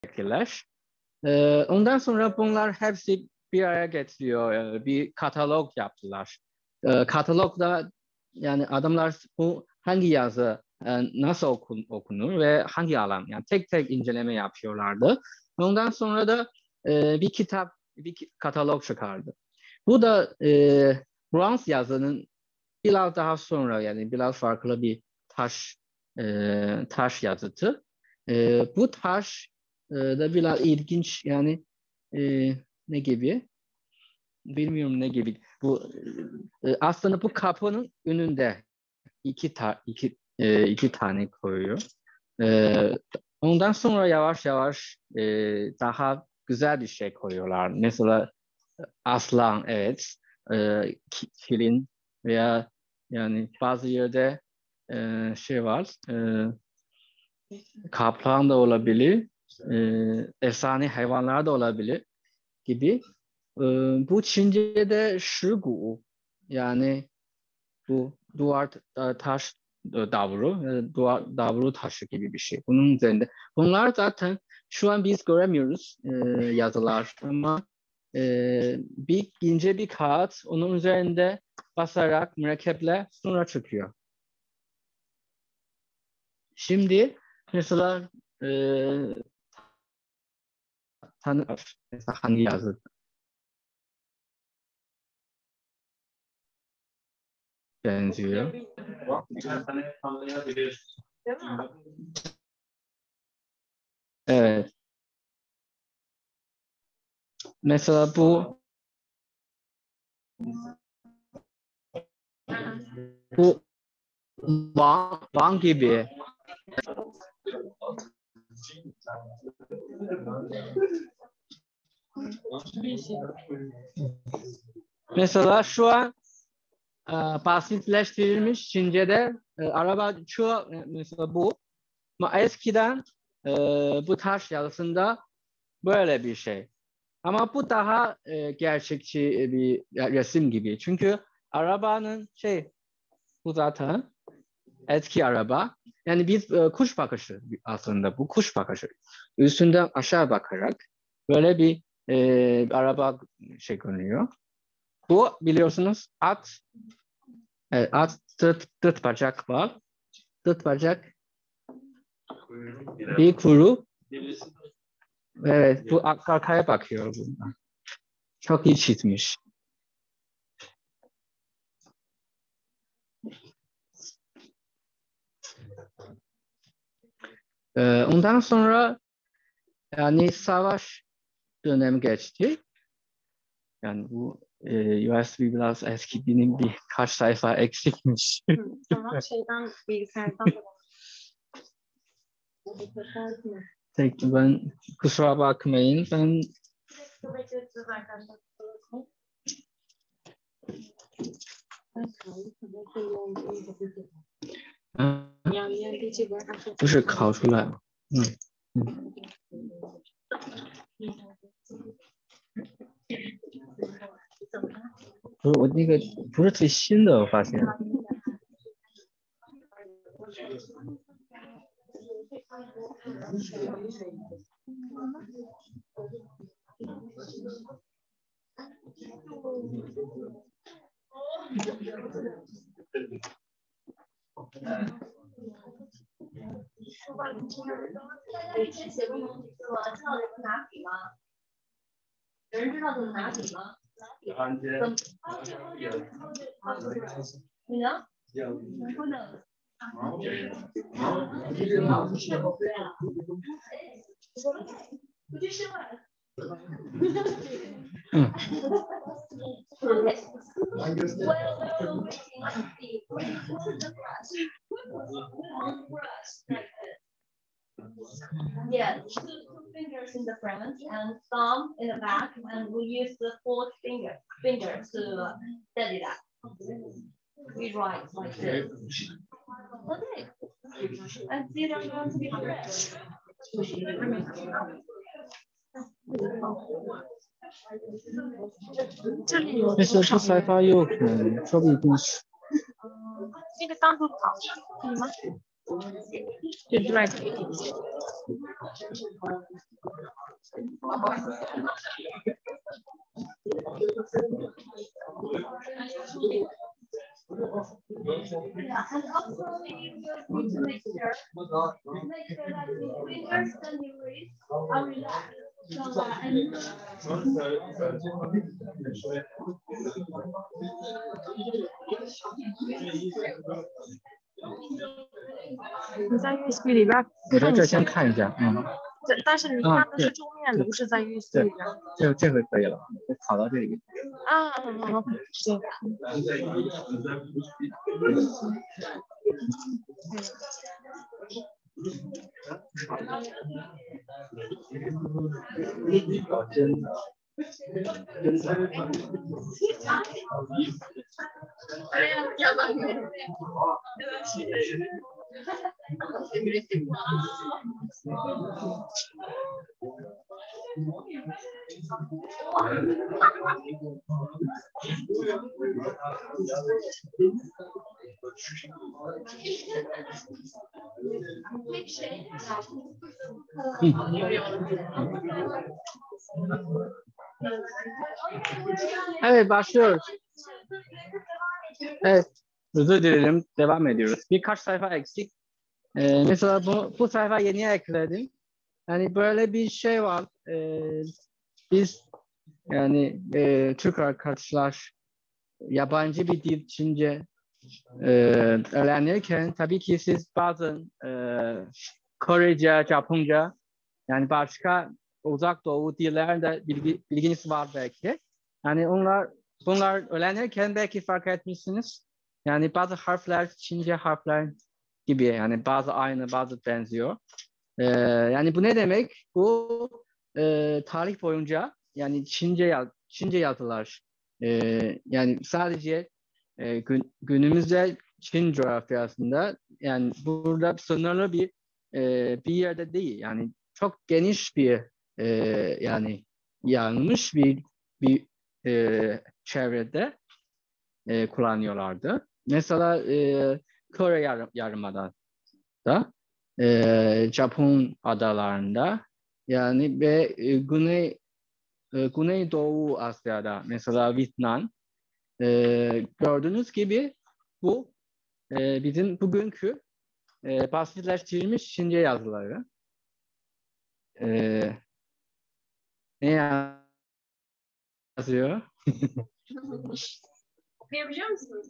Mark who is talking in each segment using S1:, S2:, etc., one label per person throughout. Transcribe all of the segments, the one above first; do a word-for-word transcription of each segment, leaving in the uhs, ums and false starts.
S1: gerekliler. Ee, ondan sonra bunlar hepsi bir araya getiriyor. Ee, bir katalog yaptılar. Ee, katalogda yani adamlar bu hangi yazı e, nasıl okun, okunur ve hangi alan, yani tek tek inceleme yapıyorlardı. Ondan sonra da e, bir kitap, bir katalog çıkardı. Bu da e, Bronze yazının biraz daha sonra, yani biraz farklı bir taş e, taş yazıtı. E, bu taş e, da biraz ilginç, yani e, ne gibi? Bilmiyorum ne gibi. Bu e, aslında bu kapının önünde iki ta iki e, iki tane koyuyor. E, ondan sonra yavaş yavaş e, daha güzel bir şey koyuyorlar. Mesela aslan, evet, e, kilin veya yani bazı yerde e, şey var, e, kaplan da olabilir, e, efsane hayvanlar da olabilir gibi. E, bu Çince'de şigu, yani bu duvar e, taş e, davulu, e, duvar davulu taşı gibi bir şey. Bunun üzerinde. Bunlar zaten şu an biz göremiyoruz e, yazılar, ama e, bir ince bir kağıt, onun üzerinde basarak mürekkeple sonra çıkıyor. Şimdi mesela e, tanı, mesela hangi yazı? Benziyor. Evet. Mesela bu bu Van, Van gibi. Mesela şu an e, basitleştirilmiş Çince'de e, araba çoğu, mesela bu, ama eskiden e, bu taş yazısında böyle bir şey. Ama bu daha e, gerçekçi bir resim gibi. Çünkü arabanın şey, bu zaten eski araba. Yani biz e, kuş bakışı, aslında bu kuş bakışı. Üstünden aşağı bakarak böyle bir e, araba şey görünüyor. Bu biliyorsunuz at, e, at tırt, tırt bacak var. Tırt bacak, bir kuru. Evet, bu arkaya bakıyor bundan. Çok iyi çizmiş. Ee, ondan sonra yani savaş dönemi geçti. Yani bu e, U S B biraz eski, benim bir kaç sayfa eksikmiş.
S2: Hı, tamam, şeyden, bilgisayardan da
S1: Tek ben, kusura bakmayın, ben不是考出来了，嗯嗯。不是我那个不是最新的，我发现。
S2: 有人知道怎么拿笔吗？你呢？不能。
S1: 嗯。
S2: Yes, two, two fingers in the front and thumb in the back, and we use the fourth finger finger to steady that. We write like this. Okay. And see that going to be correct.
S1: Mesela bu sayfa yok yani. Çok ilginç.
S2: 这个当初考可以吗？
S3: Direct.
S2: Yeah, and also you need to make sure, make sure that your fingers and your wrists are relaxed. So that and
S3: 你在乐器里边
S1: 我在这
S3: 看一下，
S1: 先看一下，嗯，
S3: 这但是你
S1: 啊
S3: 看的是
S1: 对
S3: 桌面的，不是在乐器里边。
S1: 这这回可以了，我跑到这里。
S3: 啊，嗯嗯嗯，是这样。
S1: Evet başlıyoruz. Evet özür dilerim devam ediyoruz. Birkaç sayfa eksik. Ee, mesela bu, bu sayfa yeni ekledim. Yani böyle bir şey var. Ee, biz yani e, Türk arkadaşlar yabancı bir dil Çince e, öğrenirken tabii ki siz bazen e, Korece, Japonca yani başka uzak doğu dillerinde bilgi, bilginiz var belki. Yani onlar bunlar öğrenirken belki fark etmişsiniz. Yani bazı harfler Çince harfler gibi yani bazı aynı bazı benziyor. Ee, yani bu ne demek? Bu e, tarih boyunca yani Çince yaz, Çince yazılar e, yani sadece e, gün, günümüzde Çin coğrafyasında yani burada sınırlı bir e, bir yerde değil yani çok geniş bir e, yani yanmış bir bir e, çevrede e, kullanıyorlardı. Mesela e, Kore yarım, Yarımada'da e, Japon adalarında yani ve e, Güney e, Güneydoğu Asya'da mesela Vietnam e, gördüğünüz gibi bu e, bizim bugünkü e, basitleştirilmiş Çince yazıları. E, ne yazıyor?
S3: Okuyabiliyor musunuz?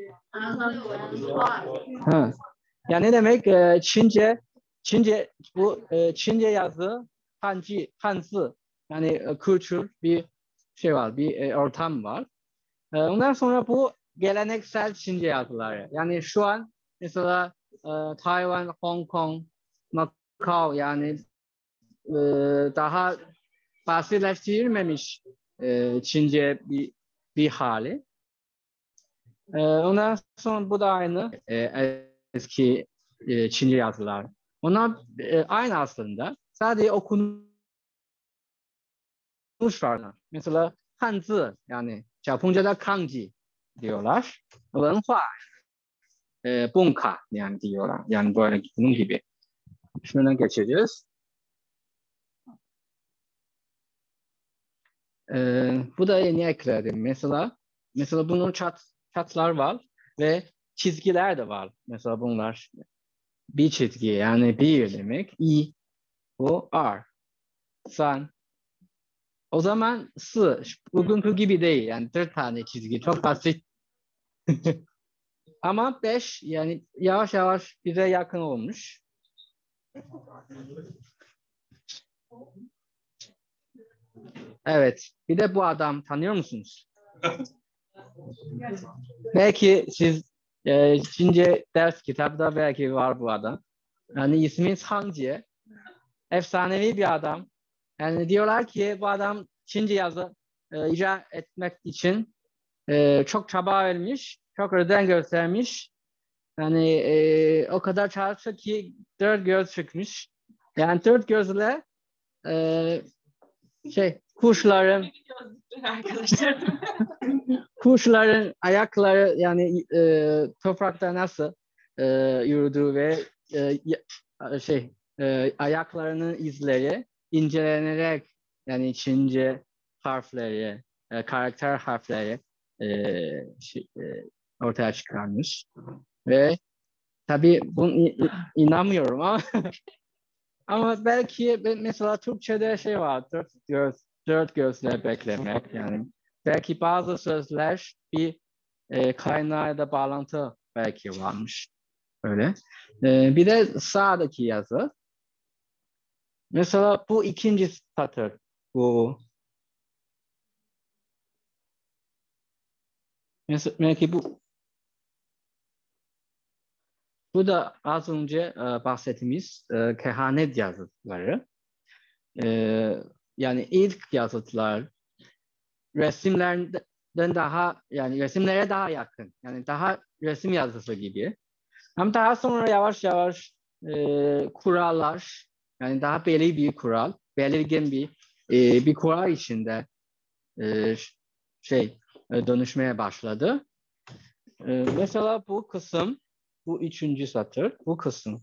S1: Ha. Ya ne demek e, Çince Çince bu e, Çince yazı Hanji Hanzi yani e, kültür bir şey var bir e, ortam var. E, ondan sonra bu geleneksel Çince yazıları. Yani şu an mesela e, Tayvan, Hong Kong, Macau yani e, daha basitleştirilmemiş e, Çince bir bir hali. E, ondan sonra bu da aynı e, eski e, Çince yazılar. Onlar e, aynı aslında. Sadece okunuşlarla. Mesela Hanzi yani Japonca'da kanji diyorlar. Wenhua, e, bunka yani diyorlar. Yani böyle bunun gibi. Şuna geçeceğiz. E, bu da yeni ekledim. Mesela mesela bunun çat, çatlar var ve çizgiler de var. Mesela bunlar bir çizgi yani bir demek. I, bu R. San. O zaman sı bugünkü gibi değil yani dört tane çizgi çok basit. Ama beş yani yavaş yavaş bize yakın olmuş. Evet. Bir de bu adam tanıyor musunuz? Belki siz e, Çince ders kitabında belki var bu adam. Yani ismi Hangjie. Efsanevi bir adam. Yani diyorlar ki bu adam Çince yazı e, icra etmek için e, çok çaba vermiş, çok özen göstermiş. Yani e, o kadar çalıştı ki dört göz çıkmış. Yani dört gözle e, şey kuşların kuşların ayakları yani e, toprakta nasıl e, yürüdüğü ve e, şey e, ayaklarının izleri incelenerek yani Çince harfleri, e, karakter harfleri e, şey, e, ortaya çıkarmış ve tabii bunu inanmıyorum ama ama belki mesela Türkçe'de şey var, dört göz, dört gözle beklemek yani belki bazı sözler bir e, kaynağıyla bağlantı belki varmış öyle. E, bir de sağdaki yazı. Mesela bu ikinci satır bu. Mesela belki bu bu da az önce e, bahsettiğimiz e, kehanet yazıtları. E, yani ilk yazıtlar resimlerden daha yani resimlere daha yakın. Yani daha resim yazısı gibi. Ama daha sonra yavaş yavaş e, kurallar yani daha belli bir kural, belirgin bir e, bir kural içinde e, şey e, dönüşmeye başladı. E, mesela bu kısım, bu üçüncü satır, bu kısım.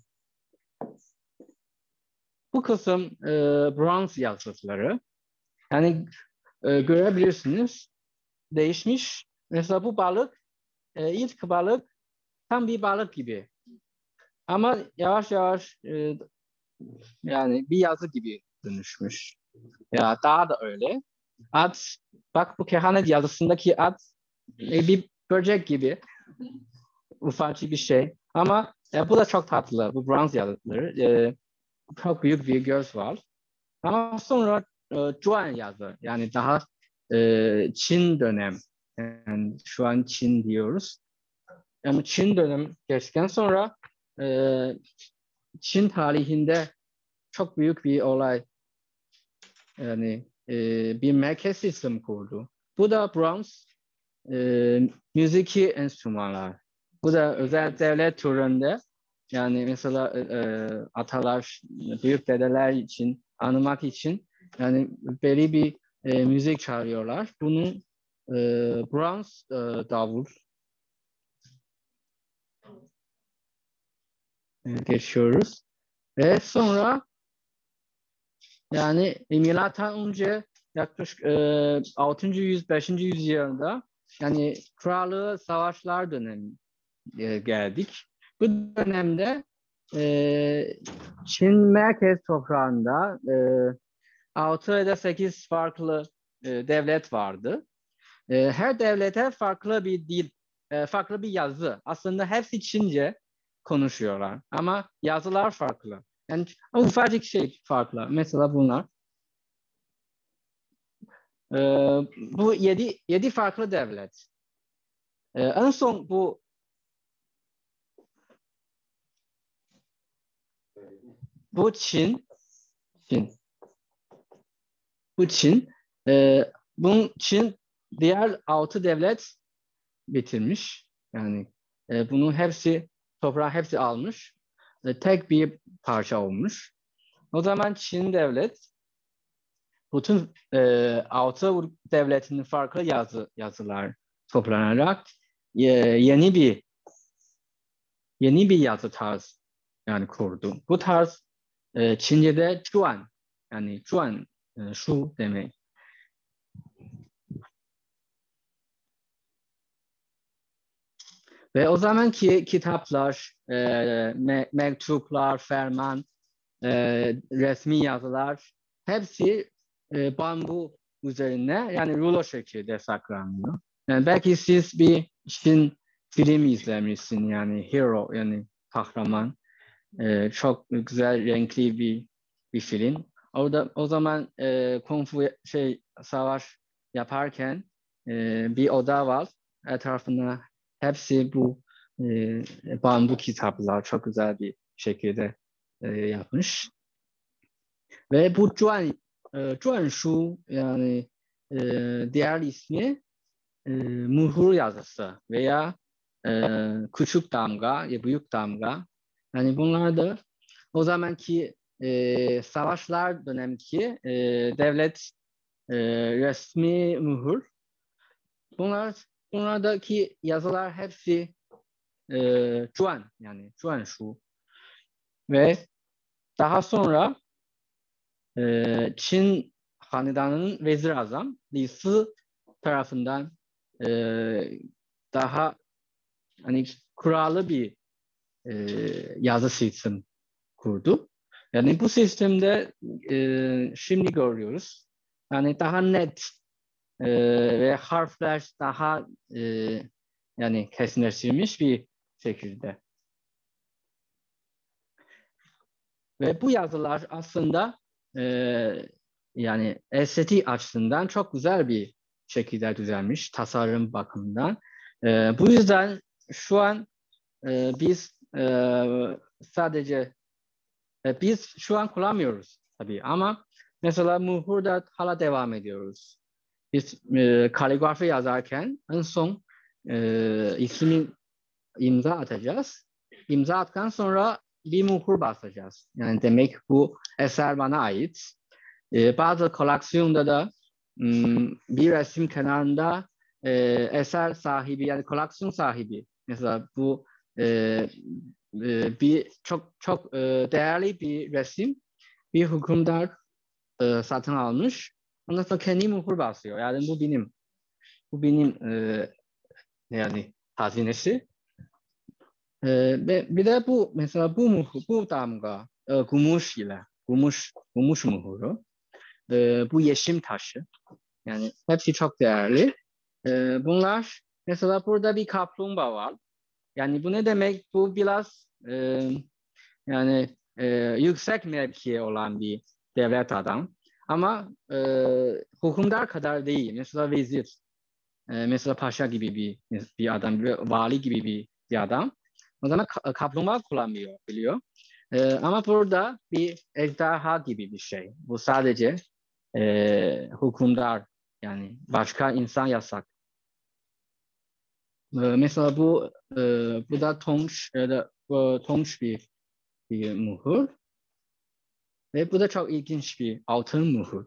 S1: Bu kısım e, bronz yazıtları. Yani e, görebilirsiniz değişmiş. Mesela bu balık e, ilk balık tam bir balık gibi. Ama yavaş yavaş e, yani bir yazı gibi dönüşmüş. Ya daha da öyle. At, bak bu kehanet yazısındaki at e, bir böcek gibi ufacık bir şey. Ama e, bu da çok tatlı. Bu bronz yazıları. E, çok büyük bir göz var. Ama sonra e, Zhuan yazı yani daha e, Çin dönem. Yani şu an Çin diyoruz. Yani Çin dönem geçtikten sonra e, Çin tarihinde çok büyük bir olay yani e, bir merkez sistem kurdu. Bu da bronz e, müziki enstrümanlar. Bu da özel devlet türünde yani mesela e, atalar, büyük dedeler için anmak için yani belli bir e, müzik çalıyorlar. Bunun e, bronz e, davul e, geçiyoruz. Ve sonra yani milattan önce yaklaşık e, altıncı yüz beşinci yüzyılda yani krallığı savaşlar dönemi e, geldik. Bu dönemde e, Çin merkez toprağında e, altı ya da sekiz farklı e, devlet vardı. E, her devlete farklı bir dil, e, farklı bir yazı. Aslında hepsi Çince konuşuyorlar ama yazılar farklı. Yani ufacık şey farklı. Mesela bunlar. E, bu yedi, yedi farklı devlet. E, en son bu bu Çin, Çin, bu Çin. E, bunun Çin diğer altı devlet bitirmiş. Yani e, bunun hepsi toprağı hepsi almış. E, tek bir parça olmuş. O zaman Çin devlet bütün e, altı devletinin farklı yazı yazılar toplanarak e, yeni bir yeni bir yazı tarz yani kurdu. Bu tarz e, Çince'de Zhuan yani Zhuan e, şu demek. Ve o zamanki kitaplar, e, me mektuplar, ferman, e, resmi yazılar hepsi e, bambu üzerine yani rulo şekilde saklanıyor. Yani belki siz bir Çin film izlemişsin yani hero yani kahraman. E, çok güzel renkli bir bir film. Orada o zaman e, kung fu şey savaş yaparken e, bir oda var. Etrafında hepsi bu e, bambu kitaplar çok güzel bir şekilde e, yapmış. Ve bu Zhuan, e, Zhuan Shu yani e, diğer ismi e, muhur yazısı veya e, küçük damga ya büyük damga. Yani bunlar da o zamanki e, savaşlar dönemki e, devlet e, resmi muhur. Bunlar bunlardaki yazılar hepsi e, Zhuan yani Zhuan Shu. Ve daha sonra e, Çin hanedanının Vezir-i Li Si tarafından e, daha hani kurallı bir e, yazı sistem kurdu. Yani bu sistemde e, şimdi görüyoruz. Yani daha net e, ve harfler daha e, yani kesinleştirilmiş bir şekilde. Ve bu yazılar aslında e, yani estetik açısından çok güzel bir şekilde düzenmiş tasarım bakımından. E, bu yüzden şu an e, biz e, sadece e, biz şu an kullanmıyoruz tabii ama mesela muhurda hala devam ediyoruz. Biz e, kaligrafi yazarken en son e, ismi imza atacağız. İmza attıktan sonra bir muhur basacağız. Yani demek bu eser bana ait. Ee, bazı koleksiyonda da hmm, bir resim kenarında e, eser sahibi yani koleksiyon sahibi. Mesela bu e, e, bir çok çok e, değerli bir resim. Bir hükümdar e, satın almış. Ondan sonra kendi muhur basıyor. Yani bu benim. Bu benim e, yani hazinesi. Ee, ve bir de bu mesela bu muhur, bu damga e, gümüş ile gümüş gümüş muhuru. E, bu yeşim taşı. Yani hepsi çok değerli. E, bunlar mesela burada bir kaplumbağa var. Yani bu ne demek? Bu biraz e, yani e, yüksek mevkiye olan bir devlet adam. Ama e, hükümdar kadar değil. Mesela vezir, e, mesela paşa gibi bir bir adam, bir vali gibi bir, bir adam. O zaman ka- kaplumbağa kullanmıyor, biliyor. Ee, ama burada bir ejderha gibi bir şey. Bu sadece e, hükümdar, yani başka insan yasak. Ee, mesela bu e, bu da tonç ya da e, tonç bir, bir muhur. Ve bu da çok ilginç bir altın muhur.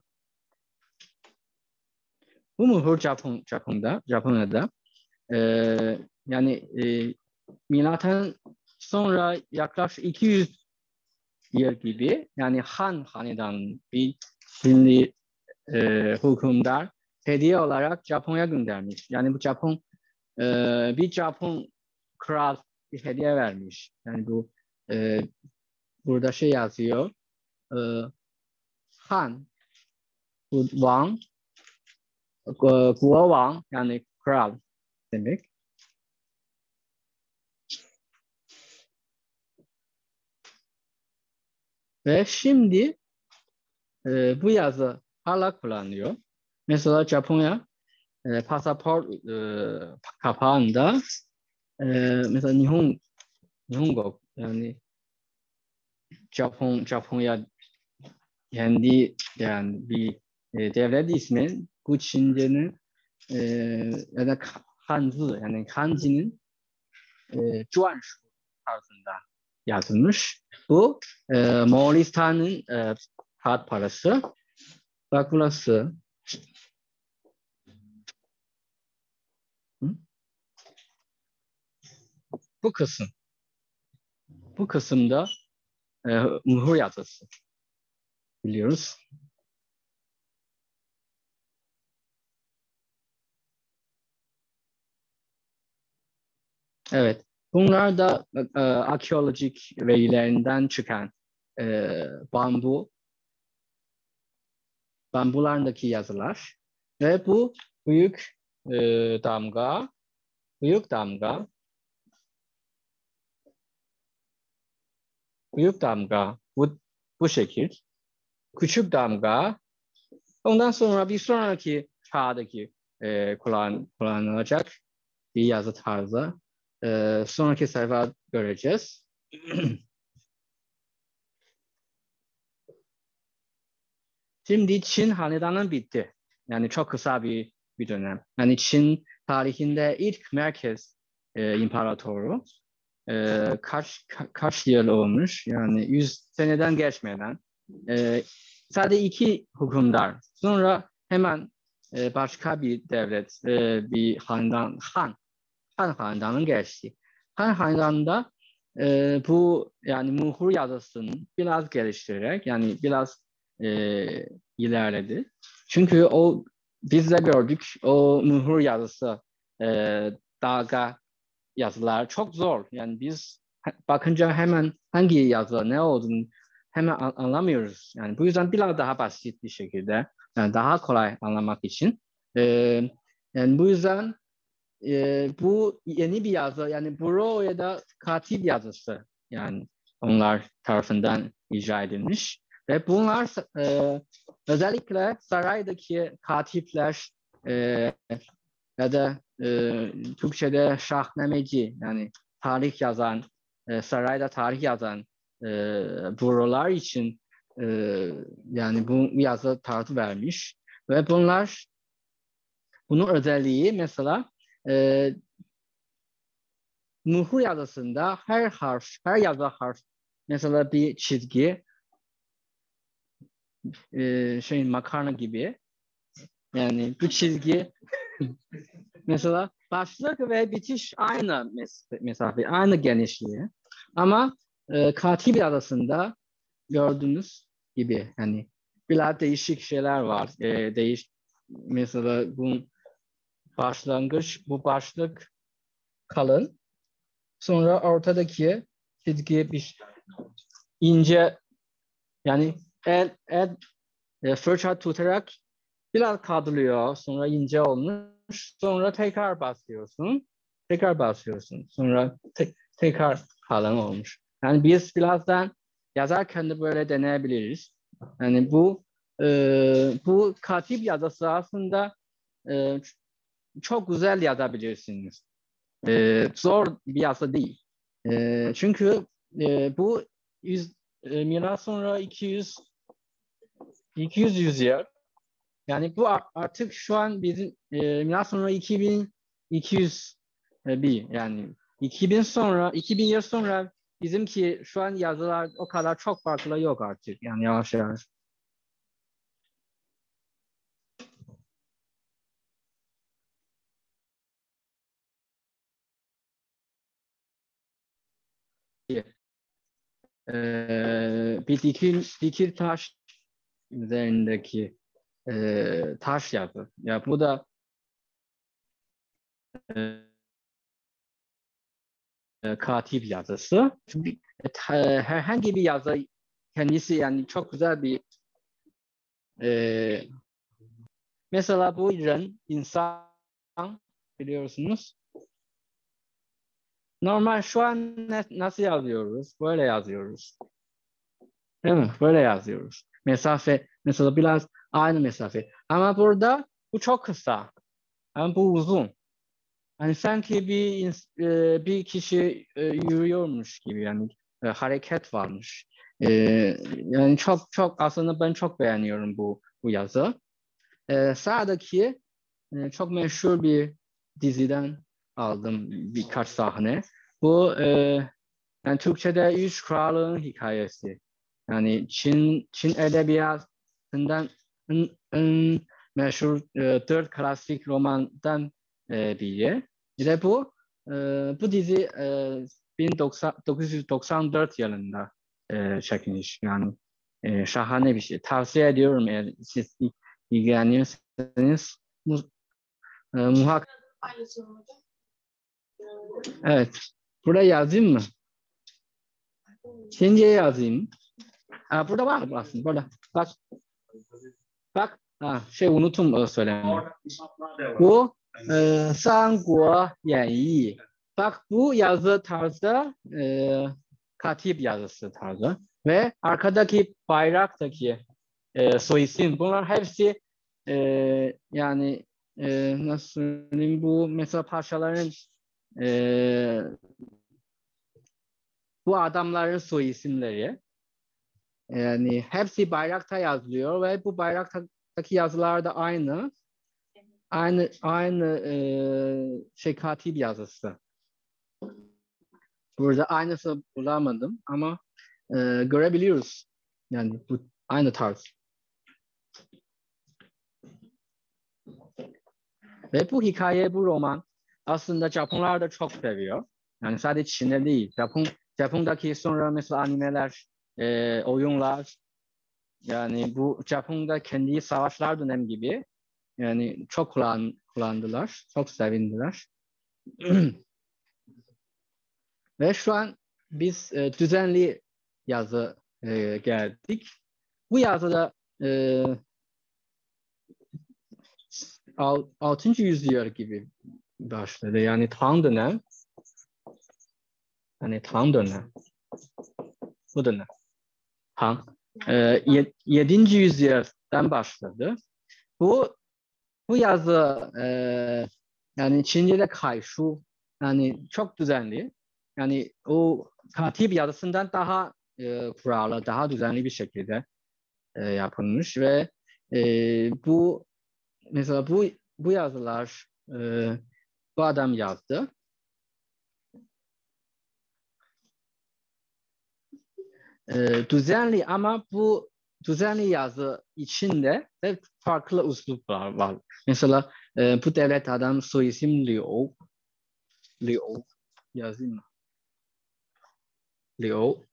S1: Bu muhur Japon, Japon'da, Japonya'da e, yani e, milattan sonra yaklaşık iki yüz yıl gibi yani Han hanedan bir Çinli e, hükümdar hediye olarak Japonya göndermiş. Yani bu Japon e, bir Japon kral bir hediye vermiş. Yani bu e, burada şey yazıyor. E, Han, bu Wang, Guo Wang yani kral demek. Ve şimdi e, bu yazı hala kullanılıyor. Mesela Japonya e, pasaport e, kapağında e, mesela Nihon, Nihongo yani Japon Japonya kendi yani bir e, devlet ismi bu Çince'nin e, ya da Hanzi yani Kanji'nin e, Cuanshu tarzında yazılmış. Bu e, Moğolistan'ın e, kağıt parası. Bak burası. Hı? Bu kısım. Bu kısımda e, muhur yazısı biliyoruz. Evet. Bunlar da e, arkeolojik verilerinden çıkan e, bambu, bambularındaki yazılar ve bu büyük e, damga, büyük damga, büyük damga bu, bu şekil, küçük damga, ondan sonra bir sonraki çağdaki e, kullan, kullanılacak bir yazı tarzı. E, sonraki sayfa göreceğiz. Şimdi Çin hanedanı bitti. Yani çok kısa bir bir dönem. Yani Çin tarihinde ilk merkez e, imparatoru e, kaç ka, kaç yıl olmuş? Yani yüz seneden geçmeden e, sadece iki hükümdar. Sonra hemen e, başka bir devlet, e, bir hanedan Han Han hanedanı geçti. Han hanedanında e, bu yani muhur yazısını biraz geliştirerek yani biraz e, ilerledi. Çünkü o biz de gördük o muhur yazısı e, dalga yazılar çok zor. Yani biz bakınca hemen hangi yazı ne olduğunu hemen anlamıyoruz. Yani bu yüzden biraz daha basit bir şekilde yani daha kolay anlamak için e, yani bu yüzden e, bu yeni bir yazı yani Buro ya da Katip yazısı yani onlar tarafından icra edilmiş ve bunlar e, özellikle saraydaki katipler e, ya da e, Türkçe'de şahnameci yani tarih yazan e, sarayda tarih yazan e, bürolar için e, yani bu yazı tarzı vermiş ve bunlar bunun özelliği mesela e, Nuhur yazısında her harf, her yazı harf mesela bir çizgi e, şey makarna gibi yani bu çizgi mesela başlık ve bitiş aynı mesafe, aynı genişliği. Ama e, katip arasında gördüğünüz gibi yani biraz değişik şeyler var. E, değiş mesela bu başlangıç, bu başlık kalın. Sonra ortadaki çizgi bir ince yani el, el e, fırça tutarak biraz kaldırıyor. Sonra ince olmuş. Sonra tekrar basıyorsun. Tekrar basıyorsun. Sonra te tekrar kalın olmuş. Yani biz birazdan yazarken de böyle deneyebiliriz. Yani bu e, bu katip yazısı aslında e, çok güzel yazabilirsiniz. E, zor bir yazı değil. E, çünkü e, bu yüz, e, milattan sonra iki yüz iki yüz yüzyıl yani bu artık şu an bizim e, milattan sonra iki bin iki yüz bir yani iki bin sonra iki bin yıl sonra bizimki şu an yazılar o kadar çok farklı yok artık yani yavaş yavaş. Ee, bir dikil, dikil taş üzerindeki e, taş yazı. Ya bu da e, katip yazısı. Çünkü e, herhangi bir yazı kendisi yani çok güzel bir e, mesela bu ren, insan biliyorsunuz. Normal şu an ne, nasıl yazıyoruz? Böyle yazıyoruz. Değil mi? Böyle yazıyoruz. Mesafe mesela biraz aynı mesafe. Ama burada bu çok kısa. Ama bu uzun. Hani sanki bir e, bir kişi e, yürüyormuş gibi yani e, hareket varmış. E, yani çok çok aslında ben çok beğeniyorum bu bu yazı. E, sağdaki e, çok meşhur bir diziden aldım birkaç sahne. Bu e, yani Türkçe'de Üç Kralın Hikayesi. Yani Çin Çin edebiyatından en, en meşhur e, dört klasik romandan e, biri. Bir de bu e, bu dizi e, bin dokuz yüz doksan dört yılında e, çekilmiş. Yani e, şahane bir şey. Tavsiye ediyorum eğer siz ilgileniyorsanız mu, e, muhakkak. Evet. Buraya yazayım mı? Çince yazayım. Ha, burada var mı aslında? Burada. Bak. Bak. Ha, şey unuttum söylemeyi. Bu e, Sanguo Yanyi. Bak bu yazı tarzı e, katip yazısı tarzı. Ve arkadaki bayraktaki e, soy isim bunlar hepsi e, yani e, nasıl söyleyeyim bu mesela paşaların e, bu adamların soy isimleri. Yani hepsi bayrakta yazılıyor ve bu bayraktaki yazılar da aynı. Aynı aynı e, şey katip yazısı. Burada aynısı bulamadım ama e, görebiliyoruz. Yani bu aynı tarz. Ve bu hikaye, bu roman aslında Japonlar da çok seviyor. Yani sadece Çin'de değil. Japon Japon'daki sonra mesela animeler, e, oyunlar, yani bu Japon'da kendi savaşlar dönemi gibi yani çok kullan, kullandılar, çok sevindiler. Ve şu an biz e, düzenli yazı e, geldik. Bu yazıda e, altıncı yüzyıl gibi başladı. Yani Tang dönem. Yani Tang dönem. Bu dönem. Tang. E, yedinci yüzyıldan başladı. Bu bu yazı e, yani Çince'de kayshu yani çok düzenli. Yani o katip yazısından daha e, kurallı, daha düzenli bir şekilde e, yapılmış ve e, bu mesela bu bu yazılar e, bu adam yazdı. E, düzenli ama bu düzenli yazı içinde de farklı üsluplar var. Mesela e, bu devlet adam soy isim Liu. Liu yazayım mı? Liu.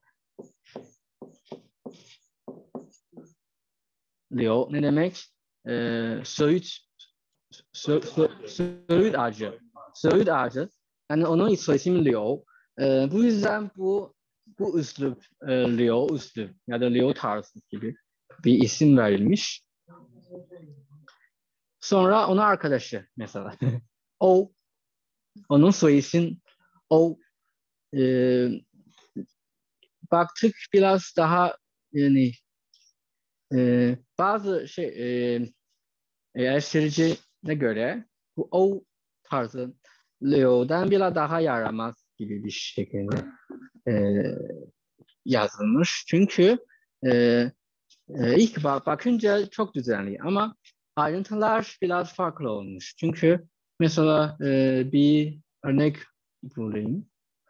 S1: Liu ne demek? E, Söğüt Sö, sö, Söğüt ağacı. Söğüt ağacı. Yani onun soy ismi Liu. E, bu yüzden bu bu üslup e, Liu üslup ya da Liu tarzı gibi bir isim verilmiş. Sonra onun arkadaşı mesela. O onun soy isim O. E, baktık biraz daha yani e, bazı şey e, eleştiricine göre bu O tarzı Leo'dan biraz daha yaramaz gibi bir şekilde e, yazılmış. Çünkü e, e, ilk bak bakınca çok düzenli ama ayrıntılar biraz farklı olmuş. Çünkü mesela e, bir örnek bulayım.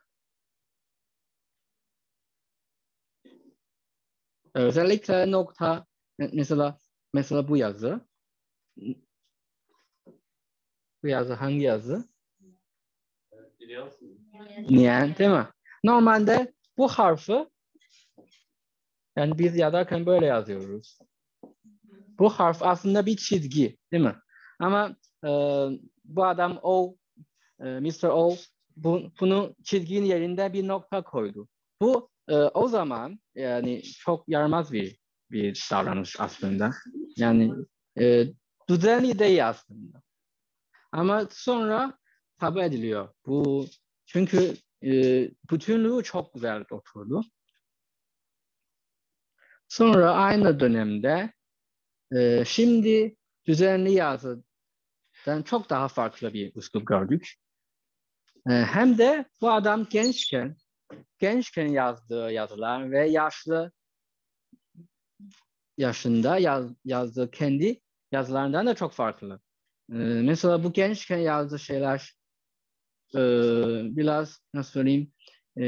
S1: Özellikle nokta mesela mesela bu yazı. Bu yazı hangi yazı? Niye, değil mi? Normalde bu harfi yani biz yazarken böyle yazıyoruz. Bu harf aslında bir çizgi, değil mi? Ama e, bu adam O, e, mister O, bu, bunu çizginin yerinde bir nokta koydu. Bu e, o zaman yani çok yaramaz bir bir davranış aslında. Yani e, düzenli değil aslında. Ama sonra kabul ediliyor. Bu çünkü e, bütünlüğü çok güzel oturdu. Sonra aynı dönemde e, şimdi düzenli yazıdan çok daha farklı bir üslup gördük. E, hem de bu adam gençken gençken yazdığı yazılar ve yaşlı yaşında yaz, yazdığı kendi yazılarından da çok farklı. E, mesela bu gençken yazdığı şeyler e, biraz nasıl söyleyeyim e,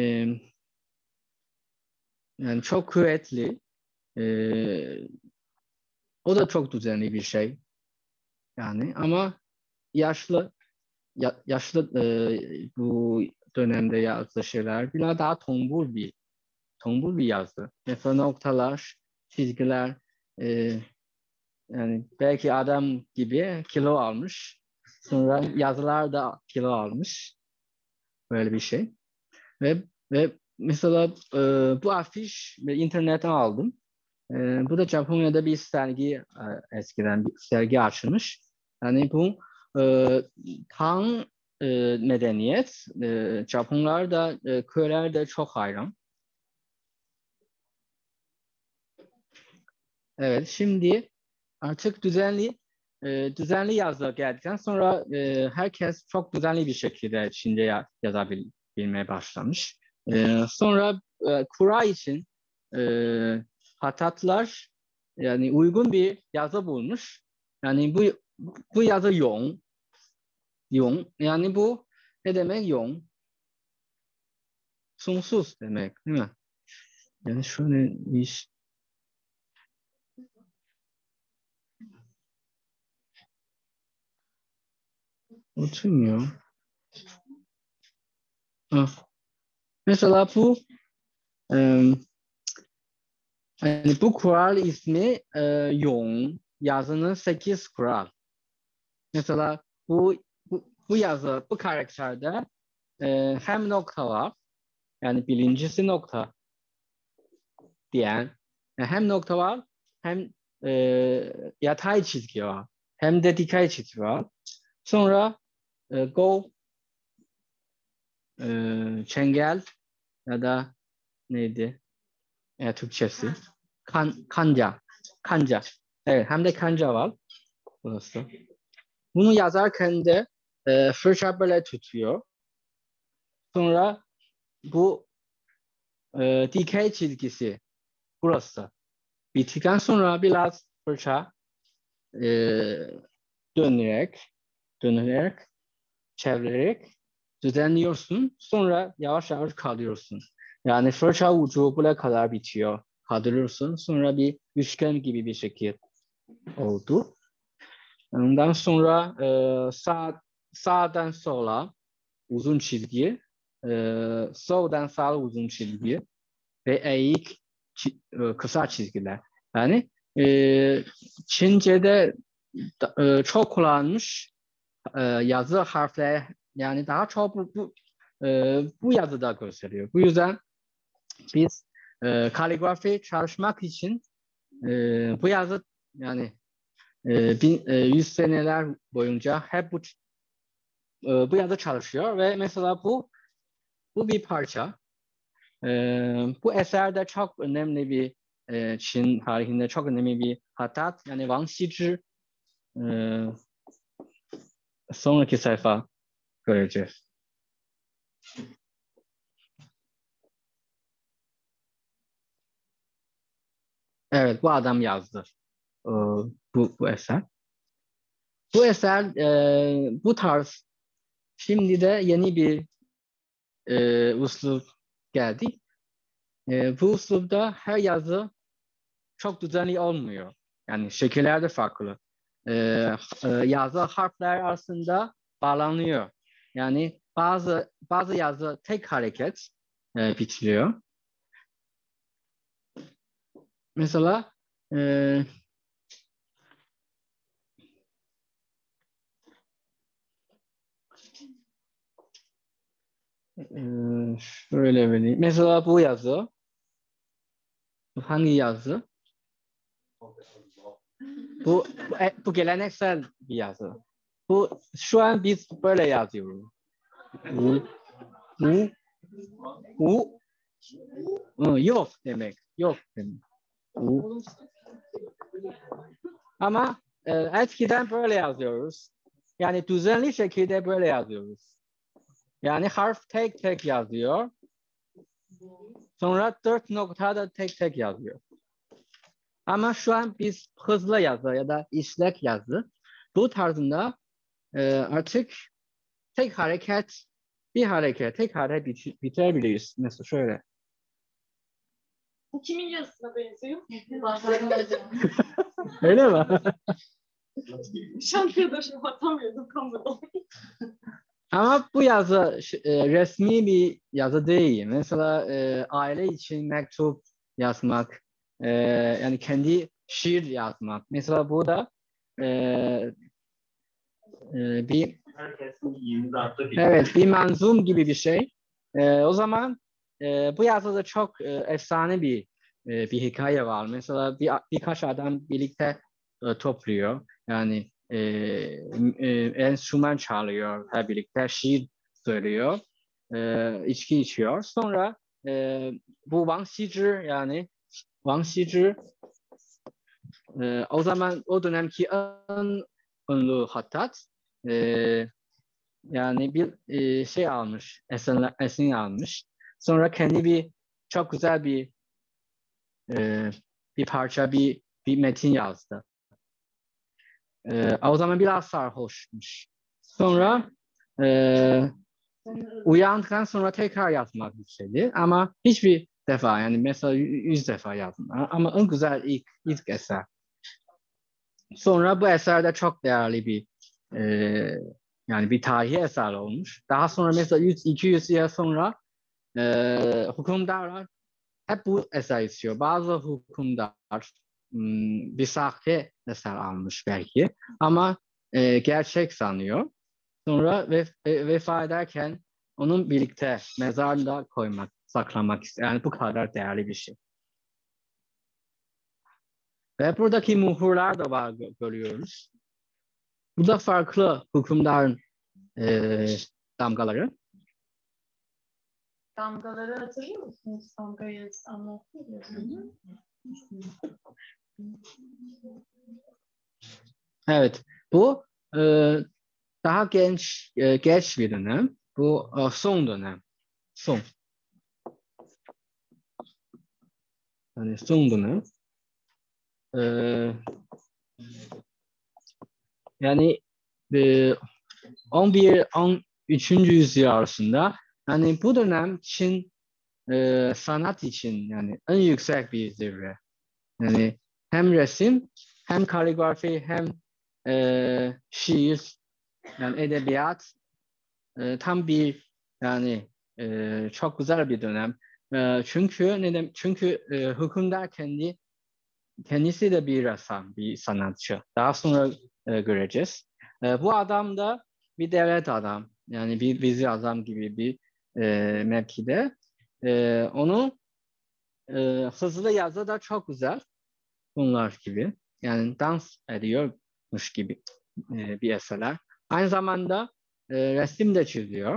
S1: yani çok kuvvetli. E, o da çok düzenli bir şey. Yani ama yaşlı ya, yaşlı e, bu dönemde yazdığı şeyler biraz daha tombul bir tombul bir yazdı. Mesela noktalar, çizgiler e, yani belki adam gibi kilo almış. Sonra yazılar da kilo almış. Böyle bir şey. Ve ve mesela e, bu afiş internetten aldım. E, bu da Japonya'da bir sergi e, eskiden bir sergi açılmış. Yani bu e, Tang e, medeniyet e, Japonlar da e, köyler de çok hayran. Evet, şimdi artık düzenli e, düzenli yazı geldikten sonra e, herkes çok düzenli bir şekilde Çince ya, yazabilmeye başlamış. E, sonra e, kura için e, Hatatlar yani uygun bir yazı bulmuş. Yani bu bu yazı yong, yong yani bu ne demek yong? Sonsuz demek, değil mi? Yani şöyle iş oturmuyor. Ha. Mesela bu Ee, yani bu kural ismi e, Yong yazının sekiz kural. Mesela bu bu, bu yazı, bu karakterde e, hem nokta var, yani birincisi nokta diyen, yani hem nokta var, hem e, yatay çizgi var, hem de dikey çizgi var. Sonra e, go, e, çengel ya da neydi? E, Türkçesi. Kan, kanca, kanca. Evet, hem de kanca var burası. Bunu yazarken de e, fırça böyle tutuyor. Sonra bu e, dikey çizgisi burası. Bittikten sonra biraz fırça e, dönerek, dönerek, çevirerek düzenliyorsun. Sonra yavaş yavaş kaldırıyorsun. Yani fırça ucu buraya kadar bitiyor. Kaldırıyorsun. Sonra bir üçgen gibi bir şekil oldu. Ondan sonra e, sağ, sağdan sola uzun çizgi, e, soldan sağa uzun çizgi ve eğik e, kısa çizgiler. Yani e, Çince'de e, çok kullanılmış e, yazı harfler, yani daha çok bu, bu, e, bu yazıda gösteriyor. Bu yüzden biz e, kaligrafi çalışmak için e, bu yazı, yani e, bin, e, yüz seneler boyunca hep bu e, bu yazı çalışıyor ve mesela bu bu bir parça. E, bu eserde çok önemli bir e, Çin tarihinde çok önemli bir hattat, yani Wang Xizhi. E, sonraki sayfa göreceğiz. Evet, bu adam yazdı e, bu, bu eser. Bu eser e, bu tarz, şimdi de yeni bir e, üslup geldi. E, bu üslupta her yazı çok düzenli olmuyor. Yani şekiller de farklı. E, e, yazı harfler arasında bağlanıyor. Yani bazı bazı yazı tek hareket e, bitiriyor. Mesela e, e, şöyle vereyim. Mesela bu yazı. Hangi yazı? Bu, bu, e, bu geleneksel bir yazı. Bu şu an biz böyle yazıyoruz. U, u, u, u, yok demek. Yok demek. U. Ama e, eskiden böyle yazıyoruz. Yani düzenli şekilde böyle yazıyoruz. Yani harf tek tek yazıyor. Sonra dört noktada tek tek yazıyor. Ama şu an biz hızlı yazı ya da işlek yazı bu tarzında e, artık tek hareket, bir hareket, tek hareket bit bitirebiliriz. Mesela şöyle.
S3: Bu kimin yazısına benziyor?
S1: Öyle mi?
S3: Şantiyada şey atamıyordum kamerada.
S1: Ama bu yazı e, resmi bir yazı değil. Mesela e, aile için mektup yazmak, e, yani kendi şiir yazmak. Mesela bu da e, e, bir evet bir manzum gibi bir şey. E, o zaman e, bu yazıda çok e, efsane bir e, bir hikaye var. Mesela bir, birkaç adam birlikte e, topluyor. Yani e, e, enstrüman çalıyor hep birlikte, şiir söylüyor, e, içki içiyor. Sonra e, bu Wang Xizhi, yani Wang Xizhi e, o zaman o dönemki en ünlü hattat, e, yani bir e, şey almış, esin, esin almış. Sonra kendi bir çok güzel bir e, bir parça, bir bir metin yazdı. E, o zaman biraz sarhoşmuş. Sonra e, uyandıktan sonra tekrar yazmak istedi ama hiçbir defa, yani mesela yüz defa yazdım ama en güzel ilk ilk eser. Sonra bu eser de çok değerli bir e, yani bir tarihi eser olmuş. Daha sonra mesela yüz iki yüz yıl sonra e, hükümdarlar hep bu eser istiyor. Bazı hükümdar hmm, bir sahte eser almış belki ama e, gerçek sanıyor. Sonra vef e, vefa ederken onun birlikte mezarda koymak, saklamak istiyor. Yani bu kadar değerli bir şey. Ve buradaki muhurlar da var görüyoruz. Bu da farklı hükümdarın e, damgaları.
S3: Damgaları hatırlıyor musunuz? Damgayı anlatıyor.
S1: Evet, bu e, daha genç e, geç bir dönem. Bu e, son dönem. Son. Yani son dönem. E, yani e, on bir on üçüncü yüzyıl arasında yani bu dönem Çin e, sanat için yani en yüksek bir zirve. Yani hem resim hem kaligrafi hem e, şiir yani edebiyat e, tam bir yani e, çok güzel bir dönem. E, çünkü neden? Çünkü e, hükümdar kendi kendisi de bir ressam, bir sanatçı. Daha sonra e, göreceğiz. E, bu adam da bir devlet adam, yani bir vizir adam gibi bir e, mevkide. E, onu e, hızlı yazı da çok güzel. Bunlar gibi. Yani dans ediyormuş gibi e, bir eserler. Aynı zamanda e, resim de çiziyor.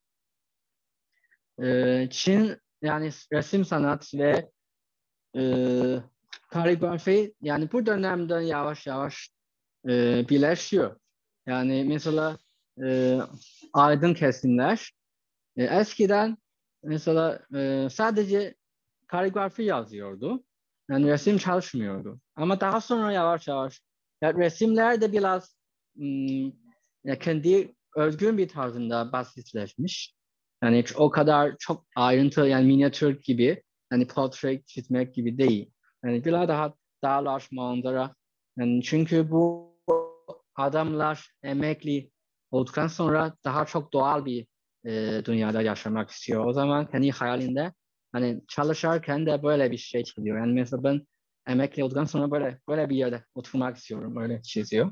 S1: E, Çin yani resim sanat ve e, kaligrafi yani bu dönemde yavaş yavaş e, birleşiyor. Yani mesela e, aydın kesimler e, eskiden mesela e, sadece kaligrafi yazıyordu. Yani resim çalışmıyordu. Ama daha sonra yavaş yavaş yani resimler de biraz hmm, ya kendi özgün bir tarzında basitleşmiş. Yani o kadar çok ayrıntı yani minyatür gibi yani portre çizmek gibi değil. Yani biraz daha dağlar, manzara. Yani çünkü bu adamlar emekli olduktan sonra daha çok doğal bir e, dünyada yaşamak istiyor. O zaman kendi hayalinde hani çalışırken de böyle bir şey çiziyor. Yani mesela ben emekli olduktan sonra böyle böyle bir yerde oturmak istiyorum. Öyle çiziyor.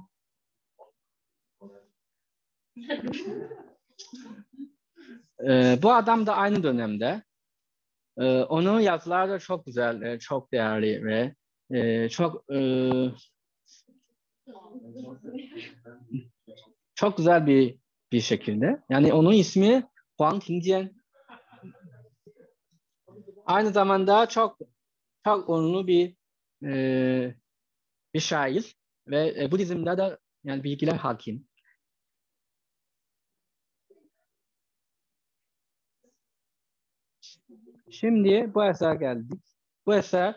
S1: Ee, bu adam da aynı dönemde. Ee, onun yazıları da çok güzel, e, çok değerli ve e, çok e, çok güzel bir bir şekilde. Yani onun ismi Huang Tingjian. Aynı zamanda çok çok ünlü bir e, bir şair ve e, Budizm'de de yani bilgiler hakim. Şimdi bu eser geldik. Bu eser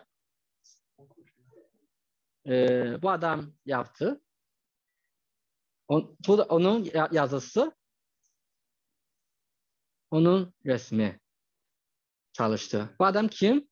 S1: e, bu adam yaptı. O, bu da onun yazısı, onun resmi çalıştı. Bu adam kim?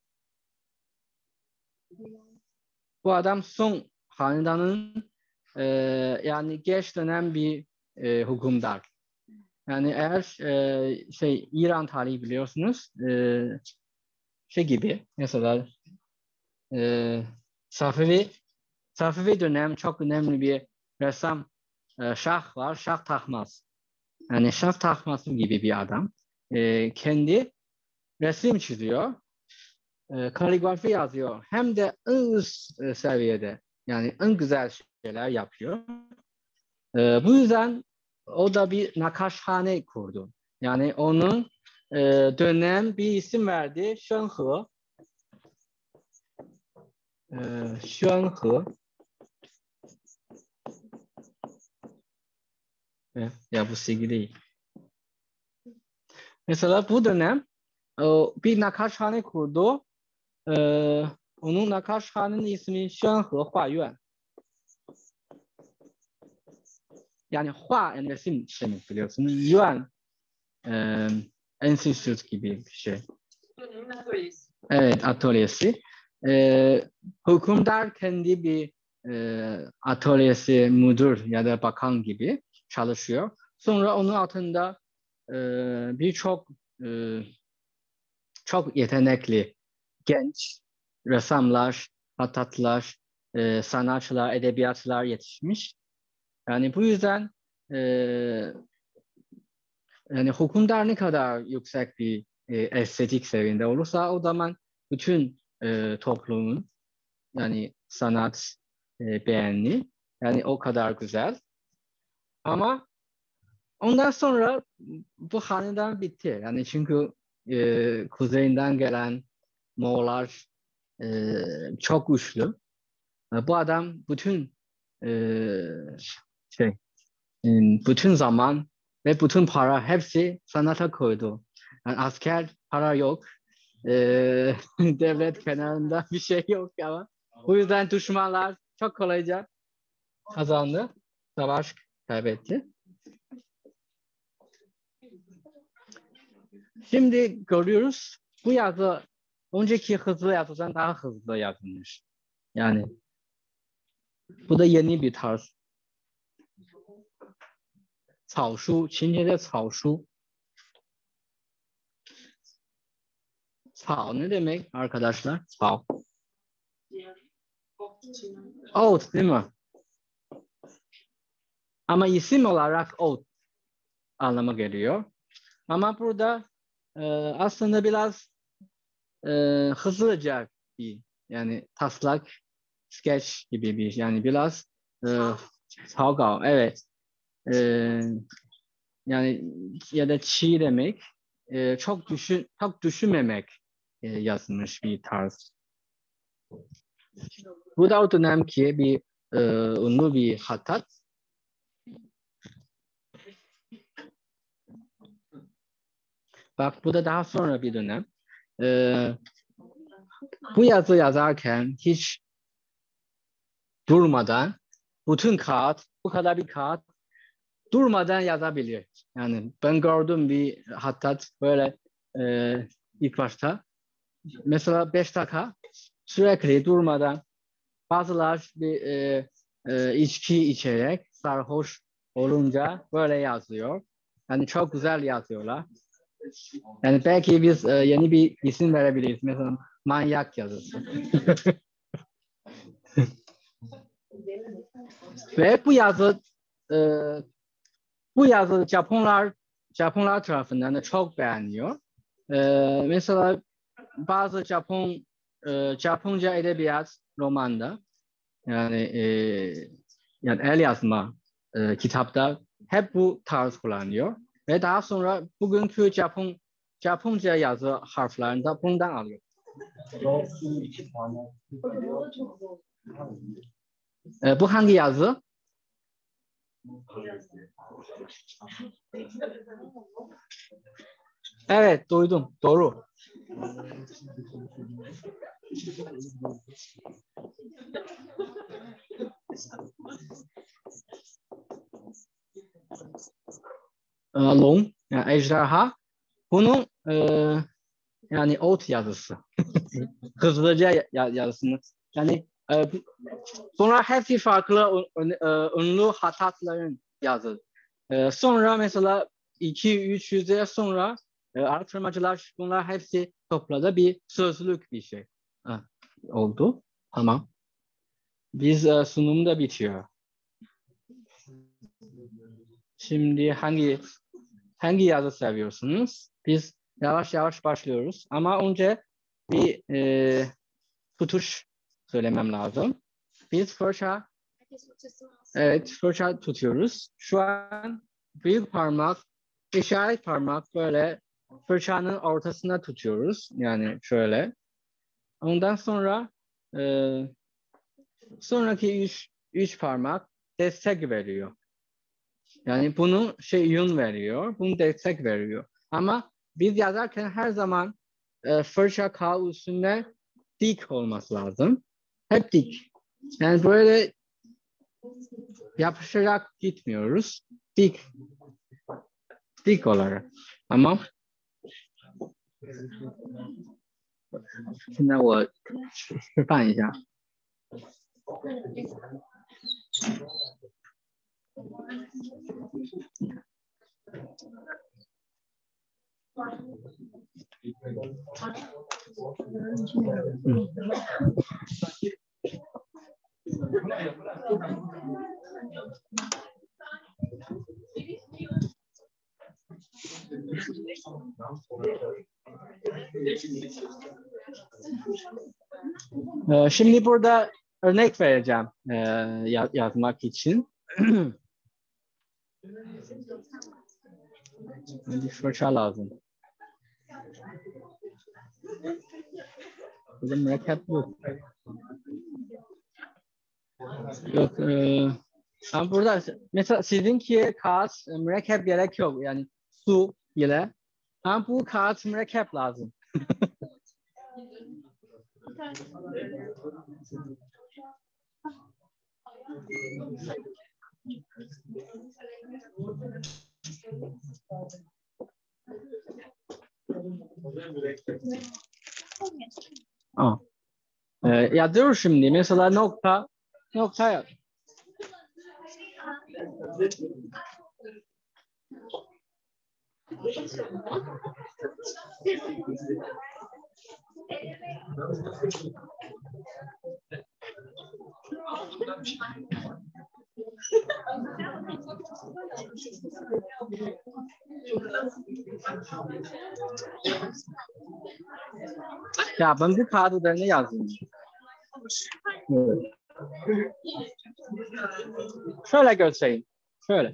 S1: Bu adam Song Hanedanı'nın e, yani geç dönem bir e, hükümdar. Yani eğer e, şey İran tarihi biliyorsunuz e, şey gibi mesela e, Safevi Safevi dönem çok önemli bir ressam e, Şah var. Şah Tahmas. Yani Şah Tahmas gibi bir adam. E, kendi resim çiziyor. E, kaligrafi yazıyor. Hem de en üst e, seviyede. Yani en güzel şeyler yapıyor. E, bu yüzden o da bir nakaşhane kurdu. Yani onun e, dönem bir isim verdi. Şenhe. E, Şenhe. E, ya bu silgi değil. Mesela bu dönem o, bir nakaşhane kurdu. E, onun nakaşhanenin ismi Şenhe Huayuan. Yani hua yani resim demek biliyorsunuz. Yuan e, enstitüsü gibi bir şey.
S3: Dönemin atölyesi.
S1: Evet, atölyesi. E, hükümdar kendi bir e, atölyesi müdür ya da bakan gibi çalışıyor. Sonra onun altında e, birçok e, çok yetenekli genç ressamlar, hattatlar, e, sanatçılar, edebiyatçılar yetişmiş. Yani bu yüzden e, yani hükümdar ne kadar yüksek bir e, estetik seviyede olursa o zaman bütün e, toplumun yani sanat e, beğeni yani o kadar güzel. Ama ondan sonra bu hanedan bitti. Yani çünkü e, kuzeyinden gelen Moğollar e, çok güçlü. E, bu adam bütün e, şey e, bütün zaman ve bütün para hepsi sanata koydu. Yani asker para yok. E, devlet kenarında bir şey yok ama bu yüzden düşmanlar çok kolayca kazandı. Savaş kaybetti. Şimdi görüyoruz bu yazı önceki hızlı yazıdan daha hızlı yazılmış. Yani bu da yeni bir tarz. 草书, Çince'de 草书. 草 ne demek arkadaşlar? 草. Oat değil mi? Ama isim olarak oat anlamı geliyor. Ama burada e, aslında biraz e, hızlıca bir yani taslak, sketch gibi bir yani biraz e, 草稿, evet. E, yani ya da çiğ demek e, çok düşün çok düşünmemek e, yazılmış bir tarz. Bu da o dönemki bir e, ünlü bir hattat. Bak bu da daha sonra bir dönem. E, bu yazı yazarken hiç durmadan bütün kağıt bu kadar bir kağıt durmadan yazabilir. Yani ben gördüm bir hattat böyle e, ilk başta mesela beş dakika sürekli durmadan bazılar bir e, e, içki içerek sarhoş olunca böyle yazıyor. Yani çok güzel yazıyorlar. Yani belki biz e, yeni bir isim verebiliriz. Mesela manyak yazısı. Ve bu yazı e, bu yazı Japonlar Japonlar tarafından da çok beğeniyor. E, mesela bazı Japon e, Japonca edebiyat romanda yani e, yani el yazma e, kitapta hep bu tarz kullanıyor ve daha sonra bugünkü Japon Japonca yazı harflerinde bundan alıyor. E, bu hangi yazı? Evet, duydum. Doğru. E, long, yani ejderha. Bunun e, yani ot yazısı. Hızlıca ya, yazısını. Yani e, sonra hepsi farklı ünlü hattatların yazı. E, sonra mesela iki üç yüze sonra e, araştırmacılar bunlar hepsi topladı bir sözlük bir şey ha, oldu. Tamam. Biz e, sunum da bitiyor. Şimdi hangi hangi yazı seviyorsunuz? Biz yavaş yavaş başlıyoruz. Ama önce bir e, tutuş söylemem lazım. Biz fırça, evet fırça tutuyoruz. Şu an büyük parmak, işaret parmak böyle fırçanın ortasına tutuyoruz. Yani şöyle. Ondan sonra e, sonraki üç, üç parmak destek veriyor. Yani bunu şey yön veriyor, bunu destek veriyor. Ama biz yazarken her zaman e, fırça kağıt üstünde dik olması lazım. Hep dik. Yani böyle yapışarak gitmiyoruz. Dik. Dik olarak. Tamam. 现在我示范一下。 Ee, Şimdi burada örnek vereceğim e, ya- yazmak için. Bir fırça lazım. Burada mürekkep yok. Yok. E, ama burada mesela sizinki kağıt mürekkep gerek yok. Yani su ile. Ama bu kağıt mürekkep lazım. Aa. Ee, yazıyoruz şimdi. Mesela nokta, nokta yaz. Ya ben bu kağıt üzerine yazdım. Evet. Şöyle göstereyim. Şöyle.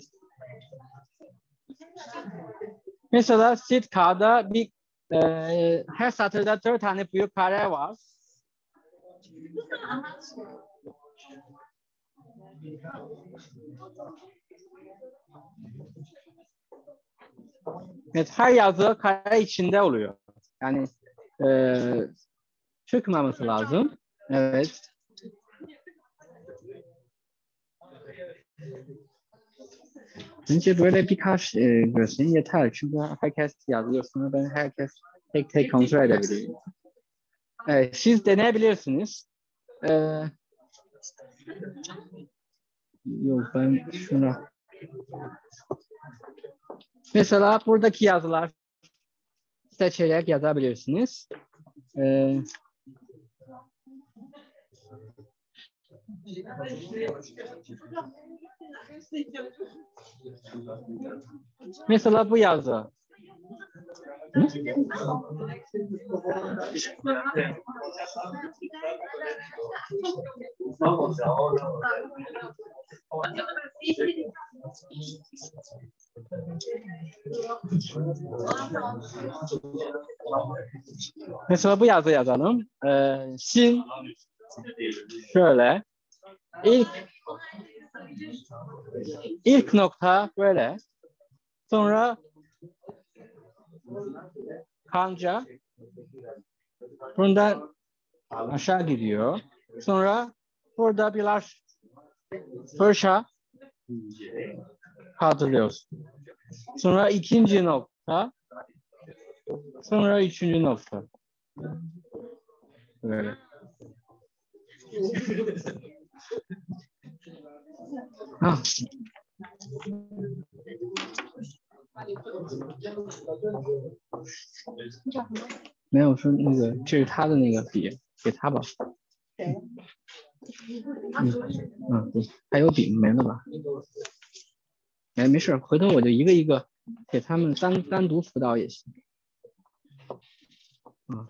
S1: Mesela siz kağıda bir e, her satırda dört tane büyük kare var. Evet, her yazı kare içinde oluyor. Yani e, çıkmaması lazım. Evet. Bence böyle birkaç e, göstereyim yeter. Çünkü herkes yazıyor. Sonra ben herkes tek tek kontrol edebilirim. Evet, siz deneyebilirsiniz. Ee, yok ben şuna. Mesela buradaki yazılar seçerek yazabilirsiniz. Ee, mesela bu yazı. Hı? Mesela bu yazı yazalım. Ee, sin şöyle. İlk ilk nokta böyle. Sonra kanca bundan aşağı gidiyor. Sonra burada biraz fırça kaldırıyoruz. Sonra ikinci nokta. Sonra üçüncü nokta. Böyle. Ah.没有说那个，这是他的那个笔，给他吧。嗯嗯，对，还有笔没了吧？哎，没事，回头我就一个一个给他们单单独辅导也行。啊。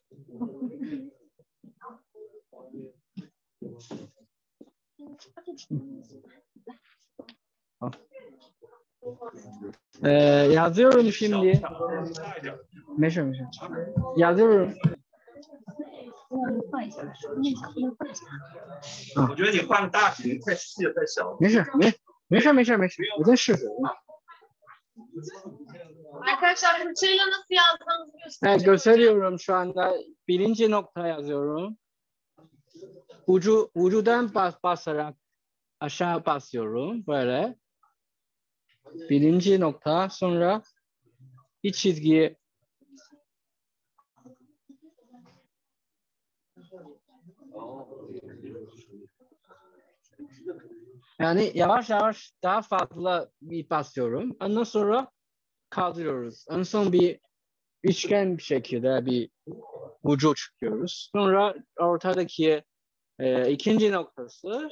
S1: 好。Ee, yazıyorum şimdi. Meşe meşe. Yazıyorum.
S4: 我觉得你换个大屏，太细了，太小了。
S1: 没事，没没事没事没事，我在试试。
S3: Arkadaşlar fırçayla nasıl yazdığınızı göstereceğim.
S1: Evet, gösteriyorum şu anda. Birinci nokta yazıyorum. Ucu ucudan bas, basarak aşağı basıyorum böyle. Birinci nokta, sonra bir çizgi. Yani yavaş yavaş daha fazla bir basıyorum. Ondan sonra kaldırıyoruz. En son bir üçgen bir şekilde bir ucu çıkıyoruz. Sonra ortadaki e, ikinci noktası,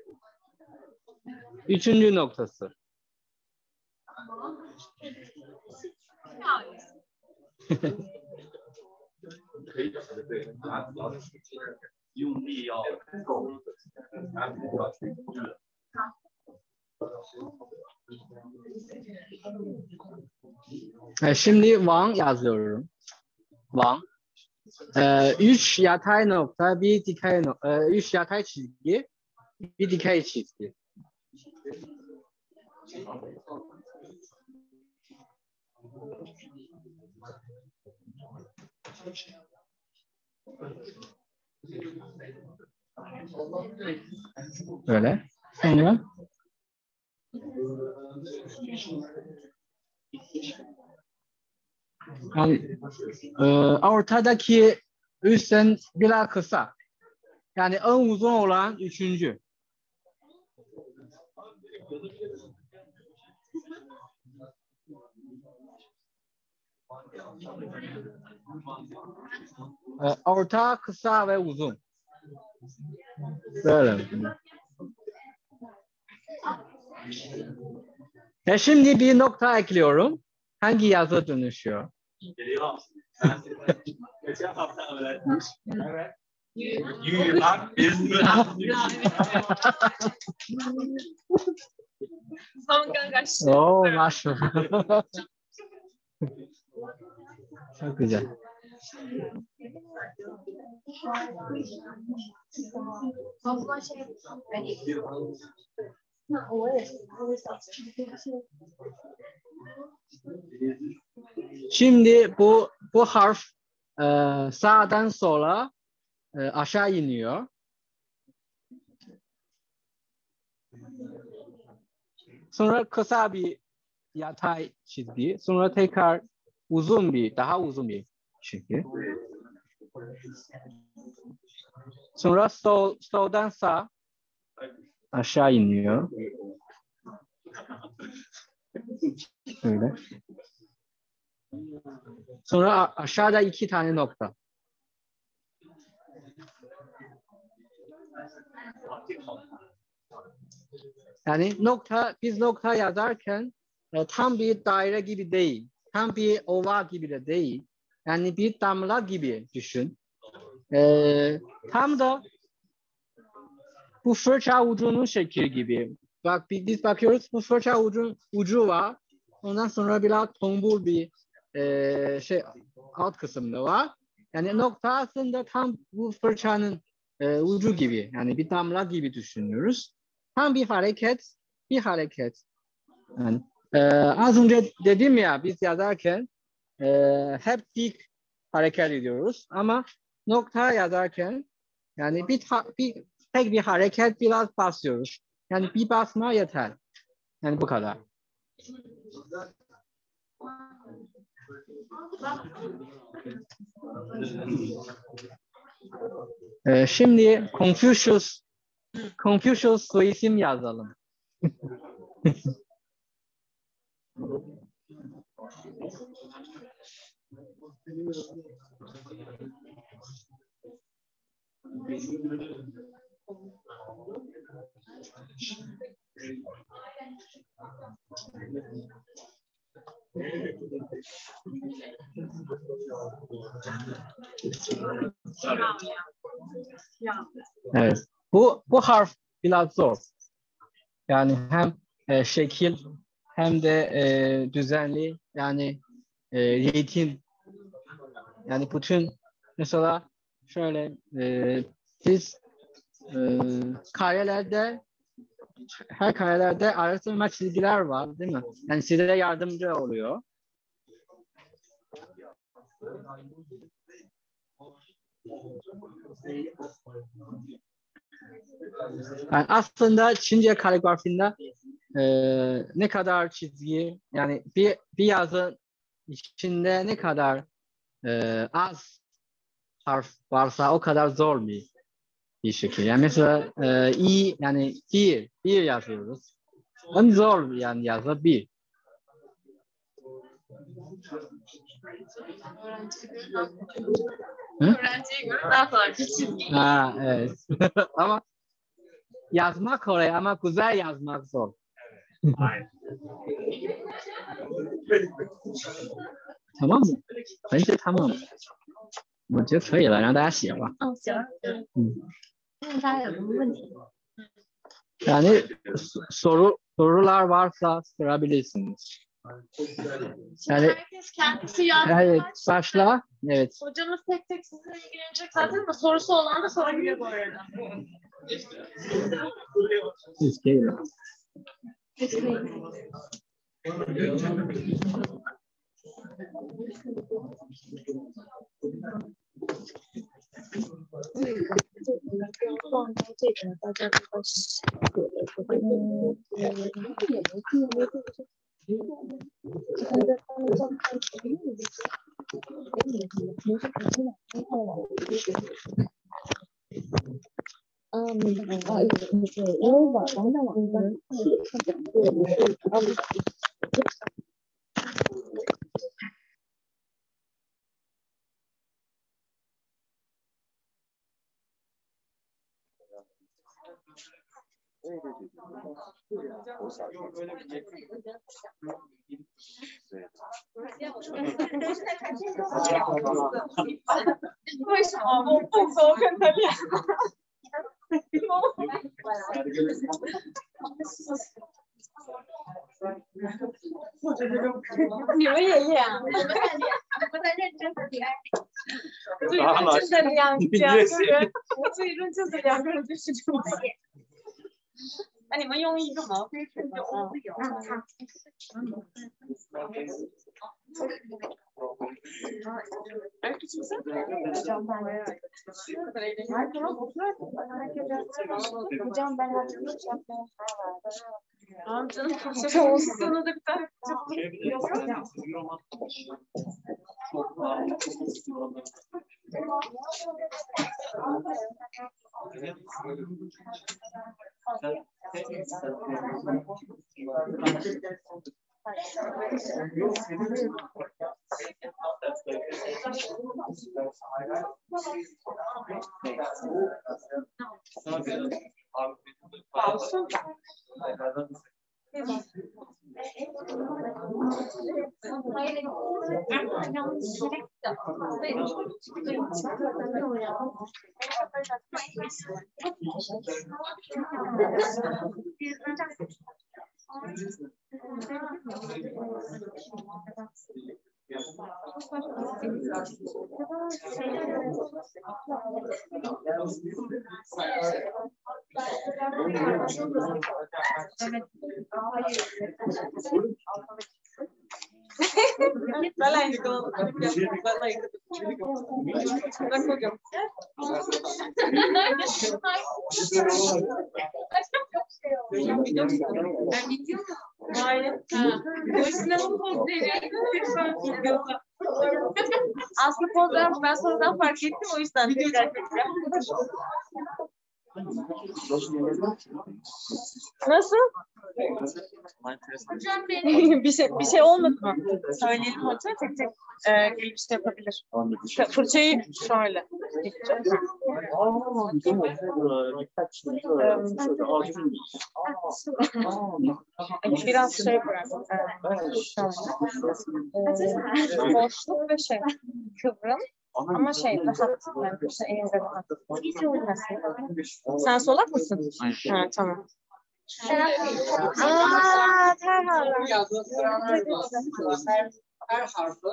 S1: üçüncü noktası. E, şimdi Wang yazıyorum. Wang. E, üç yatay nokta, bir dikey nokta, e, üç yatay çizgi, bir dikey çizgi. Böyle. Sonra yani, e, ortadaki üstten biraz kısa. Yani en uzun olan üçüncü. E, orta, kısa ve uzun. Böyle. Ve şimdi bir nokta ekliyorum. Hangi yazı dönüşüyor?
S4: Geliyor. Geçen hafta öğretmiş. Evet. Yumak bir
S3: Son kankaş.
S1: Oo, maşallah. Çok güzel. Şimdi bu bu harf e, sağdan sola e, aşağı iniyor. Sonra kısa bir yatay çizgi, sonra tekrar uzun bir, daha uzun bir çizgi. Sonra sol, soldan sağ aşağı iniyor. Öyle. Sonra aşağıda iki tane nokta. Yani nokta, biz nokta yazarken e, tam bir daire gibi değil, tam bir oval gibi de değil. Yani bir damla gibi düşün. E, tam da bu fırça ucunun şekli gibi. Bak biz bakıyoruz, bu fırça ucu, ucu var. Ondan sonra biraz tombul bir e, şey alt kısımda var. Yani nokta aslında tam bu fırçanın e, ucu gibi. Yani bir damla gibi düşünüyoruz. Tam bir hareket, bir hareket. Yani, e, az önce dedim ya biz yazarken e, hep dik hareket ediyoruz. Ama nokta yazarken yani bir, bir tek bir hareket biraz basıyoruz. Yani bir basma yeter. Yani bu kadar. Ee, şimdi Confucius Confucius soyisim yazalım. Evet. Bu bu harf biraz zor. Yani hem e, şekil hem de e, düzenli yani e, ritim yani bütün mesela şöyle e, siz e, karelerde her karelerde araştırma çizgiler var değil mi? Yani size yardımcı oluyor. Yani aslında Çince kaligrafinde e, ne kadar çizgi yani bir bir yazı içinde ne kadar e, az harf varsa o kadar zor bir bir şekil. Yani mesela e, i yani bir bir yazıyoruz. En zor yani yazı bir.
S3: Öğrenciye göre daha kolay. Çizgi.
S1: Ha, evet. Ama yazmak kolay ama güzel yazmak zor.
S4: Aynen.
S1: Tamam mı? Bence tamam. 我觉得可以了，让大家写吧。
S2: 嗯，行。
S1: 嗯，
S2: 大家有什么问题？
S1: Yani soru sorular varsa sorabilirsiniz. Yani
S3: Herkes kendisi yazdı.
S1: evet, başla. Evet.
S3: Hocamız tek tek sizinle ilgilenecek zaten ama sorusu olan da sorabilir bu arada.
S1: Siz gelin.
S3: Hocam ben Tamam canım. Sana da bir tane. Aslında pozlarım ben sonradan fark ettim o yüzden tekrar tekrar. Nasıl? Hocam benim. bir şey bir şey olmadı mı? Söyleyelim hocam tek tek e, gelip işte yapabilir. Fırçayı şöyle. Biraz şey bırak. E, boşluk ve şey kıvrım. Ama şey rahat. Yani işte elinde rahat. Sen solak mısın? Ha tamam. Aaa tamam.
S1: Her harfi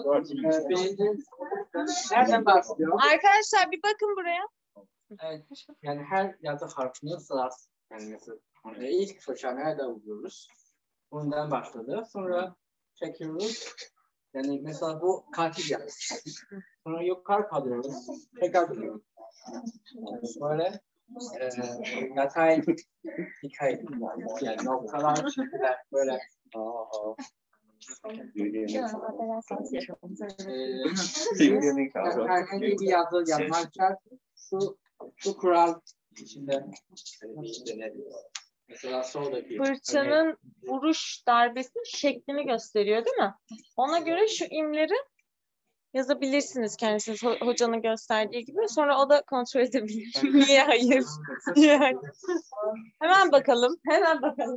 S1: nereden başlıyor?
S3: Arkadaşlar bir bakın buraya.
S1: Evet, yani her yazı harfini sırası. Yani mesela e, ilk fırça nerede buluyoruz? Bundan başladı. Sonra çekiyoruz. Yani mesela bu katil yazısı. Sonra yukarı kalıyoruz. Tekrar buluyoruz. Böyle e, yatay hikaye. Yani noktalar, çizgiler böyle. Herhangi bir yazı yazarken şu şu kural içinde mesela soldaki
S3: Fırçanın vuruş darbesinin şeklini gösteriyor değil mi? Ona göre şu imleri yazabilirsiniz kendisiniz ho- hocanın gösterdiği gibi. Sonra o da kontrol edebilir. Niye hayır? Niye hayır? Hemen bakalım. Hemen bakalım.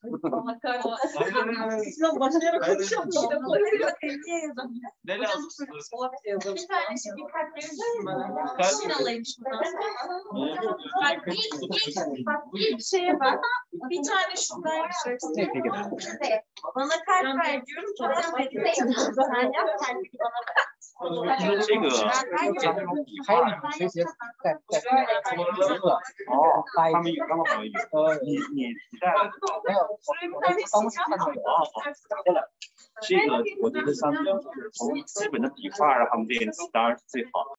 S3: Başlayarak konuşalım. Niye yazamıyor?
S4: Ne lazım?
S3: Bir tane şey bir kart verir misin bana? Şin alayım şuradan. Bir şeye bak. Bir tane şundan yapacak. Bana kart ver diyorum. Bana veriyor. Sen yap. Sen bana ver.
S4: 这个哦，他们有刚好有，你你你在这个我觉得像从基本的笔画啊，他们这些当然是最好的。